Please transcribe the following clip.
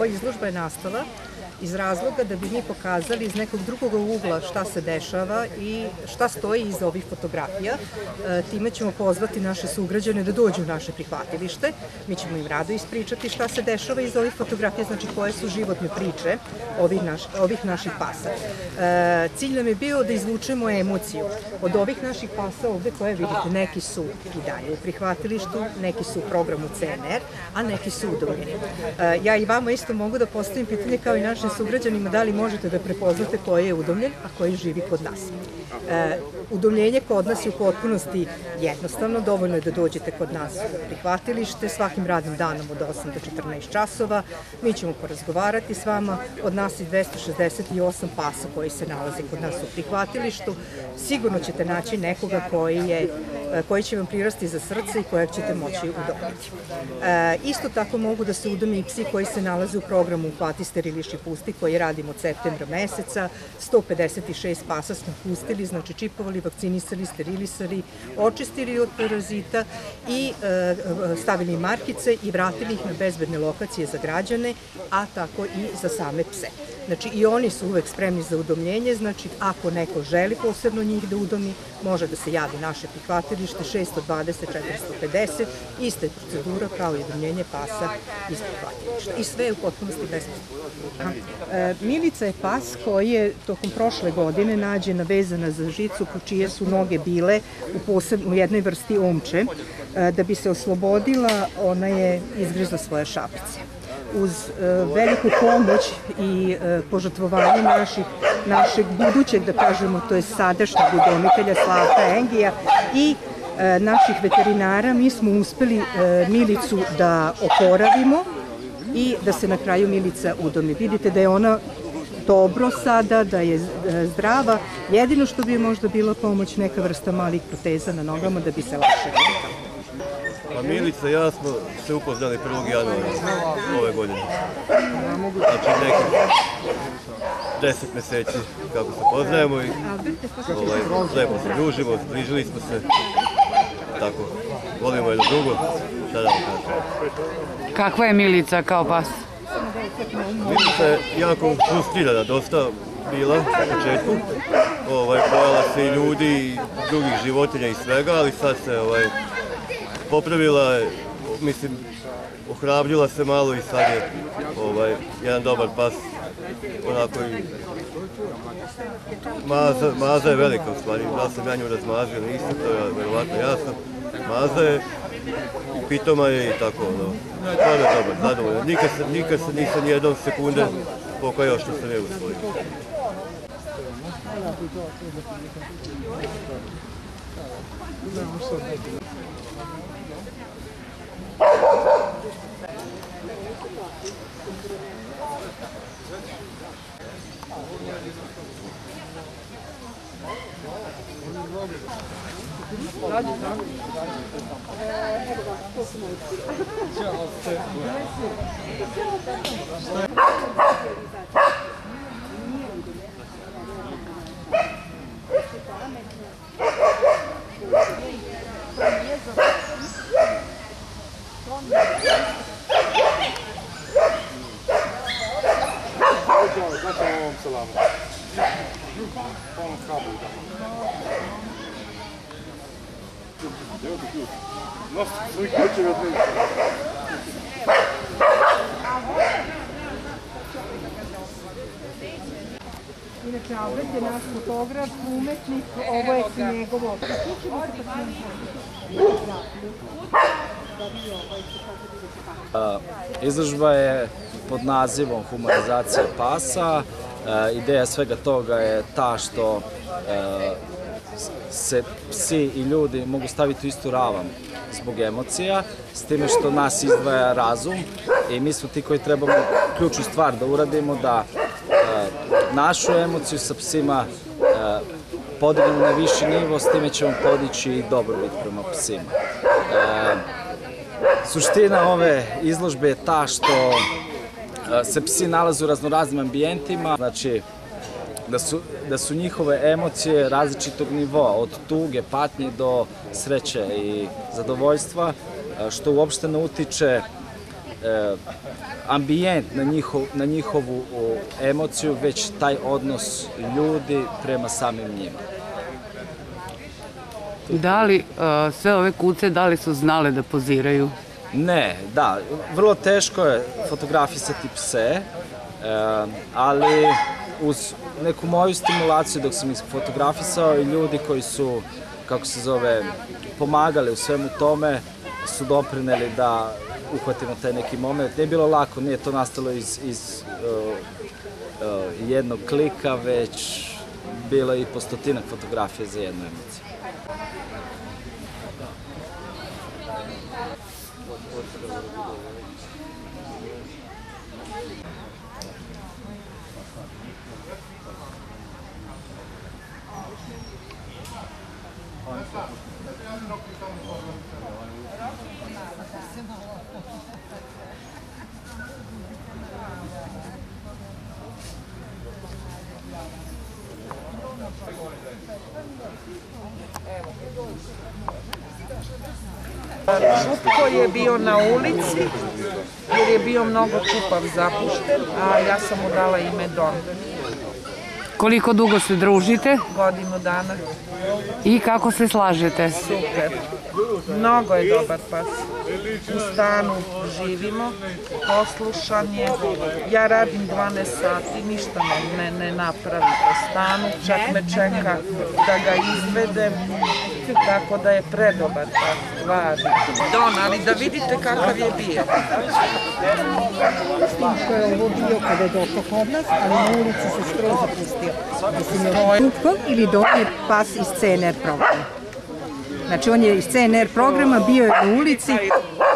Ova izložba je nastala iz razloga da bi mi pokazali iz nekog drugog ugla šta se dešava i šta stoji iza ovih fotografija. Time ćemo pozvati naše sugrađane da dođu u naše prihvatilište. Mi ćemo im rado ispričati šta se dešava iza ovih fotografija, znači koje su životne priče ovih naših pasa. Cilj nam je bio da izvučemo emociju od ovih naših pasa ovde koje vidite. Neki su i dalje u prihvatilištu, neki su u programu CNR, a neki su udomljeni. Ja i vama isto mogu da postavim pitanje kao i našim sugrađanima da li možete da prepoznate koji je udomljen, a koji živi kod nas. Udomljenje kod nas je u potpunosti jednostavno, dovoljno je da dođete kod nas u prihvatilište svakim radnim danom od 8 do 14 časova, mi ćemo porazgovarati s vama, od nas je 268 pasa koji se nalaze kod nas u prihvatilištu, sigurno ćete naći nekoga koji će vam prirasti za srce i kojeg ćete moći udomiti. Isto tako mogu da se udomi i psi koji se nalaze u programu Uhvati, steriliši, pusti, koji radimo od septembra meseca. 156 pasa smo pustili, znači čipovali, vakcinisali, sterilisali, očistili od parazita i stavili markice i vratili ih na bezbedne lokacije za građane, a tako i za same pse. Znači i oni su uvek spremni za udomljenje, znači ako neko želi posebno njih da udomi, može da se javi naše prihvatilište 620 450, ista je procedura kao i udomljenje pasa iz prihvatilišta. I sve je u potpunosti besplatno. Milica je pas koji je tokom prošle godine nađena vezana za žicu čije su noge bile u jednoj vrsti omče. Da bi se oslobodila, ona je izgrizla svoje šapice. Uz veliku pomoć i požrtvovanje našeg budućeg, da kažemo, to je sadašnjeg udomitelja Slavka Engija i naših veterinara, mi smo uspeli Milicu da oporavimo i da se na kraju Milica udomi. Vidite da je ona dobro sada, da je zdrava. Jedino što bi je možda bila pomoć neka vrsta malih proteza na nogama da bi se lakše kretala. Pa Milica i ja smo se upoznali 1. januara ove godine. Znači nekih 10 meseci kako se poznajemo i lepo se družimo, zbližili smo se, tako, volimo jedno drugo, šta da vam kažem. Kakva je Milica kao pas? Milica je jako frustrirana, dosta bila u početku, pojela se i ljudi i drugih životinja i svega, ali sad se popravila, mislim, ohrabrila se malo i sad je jedan dobar pas, onako i maza je velika u stvari, da sam ja nju razmazio, nisam, to je verovatno jasno, maza je i pitoma je i tako, stvarno je dobar, zadovoljan, nikad se nisam nijednom sekunde pokajao što sam je usvojio. Inače, Albert je naš fotograf, umetnik, ovo je njegovo. Izložba je pod nazivom Humanizacija pasa. Ideja svega toga je ta što se psi i ljudi mogu staviti u istu ravan zbog emocija, s time što nas izdvaja razum i mi smo ti koji trebamo ključnu stvar da uradimo, da našu emociju sa psima podignemo na viši nivo, s time ćemo podići i dobrobit prema psima. Suština ove izložbe je ta što se psi nalaze u raznoraznim ambijentima, znači da su njihove emocije različitog nivoa, od tuge, patnje do sreće i zadovoljstva, što uopšte ne utiče ambijent na njihovu emociju, već taj odnos ljudi prema samim njima. Da li sve ove kuce, da li su znale da poziraju? Ne, da, vrlo teško je fotografisati pse, ali uz neku moju stimulaciju dok sam ih fotografisao i ljudi koji su, kako se zove, pomagali u svemu tome, su doprineli da uhvatimo taj neki moment. Nije bilo lako, nije to nastalo iz jednog klika, već bilo i po 100-ak fotografija za jednu emociju. Župko je bio na ulici jer je bio mnogo čupav, zapušten, a ja sam mu dala ime Don. Koliko dugo se družite Godinu dana. i kako se slažete? Super. Mnogo je dobar pas. U stanu živimo, poslušan je. Ja radim 12 sati, ništa ne napravi po stanu, čak me čeka da ga izvedem, tako da je predobar pas, stvarno. Don, ali da vidite kakav je bio. S tim što je ovo bio kada je došao kod nas, ali na ulici se skroz zapustio. Župko ili Don je pas iz CNR programa. Znači on je iz CNR programa, bio je na ulici